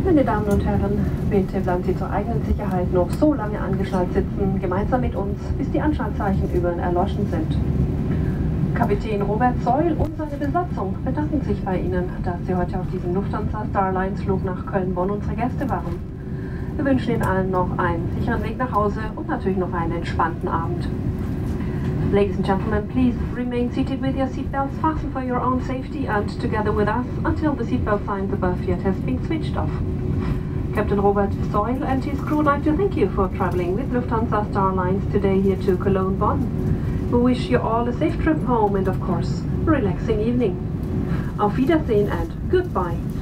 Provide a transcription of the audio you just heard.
Meine Damen und Herren, bitte bleiben Sie zur eigenen Sicherheit noch so lange angeschnallt sitzen, gemeinsam mit uns, bis die Anschaltzeichen überall erloschen sind. Kapitän Robert Seul und seine Besatzung bedanken sich bei Ihnen, dass Sie heute auf diesem Lufthansa Starlines Flug nach Köln-Bonn unsere Gäste waren. Wir wünschen Ihnen allen noch einen sicheren Weg nach Hause und natürlich noch einen entspannten Abend. Ladies and gentlemen, please remain seated with your seatbelts fastened for your own safety and together with us until the seatbelt signs above your head has been switched off. Captain Robert Seul and his crew would like to thank you for traveling with Lufthansa Starlines today here to Cologne, Bonn. We wish you all a safe trip home and of course, a relaxing evening. Auf Wiedersehen and goodbye.